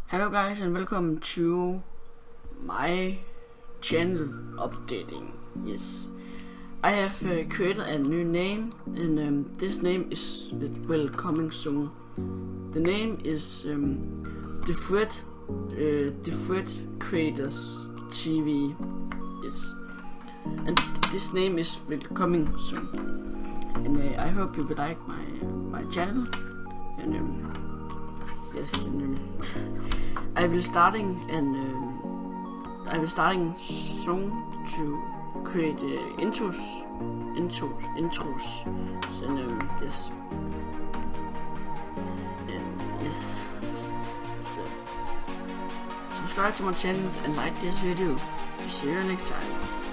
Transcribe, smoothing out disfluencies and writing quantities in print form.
Hello guys and welcome to my channel updating. Yes, I have created a new name and this name will coming soon. The name is The Fred Creators TV. Yes, and this name will coming soon. And I hope you will like my channel. And yes, and I will starting soon to create intros, and yes, and yes. So subscribe to my channels and like this video. See you next time.